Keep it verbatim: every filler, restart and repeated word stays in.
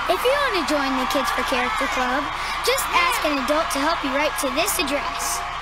If you want to join the Kids for Character Club, just ask an adult to help you write to this address.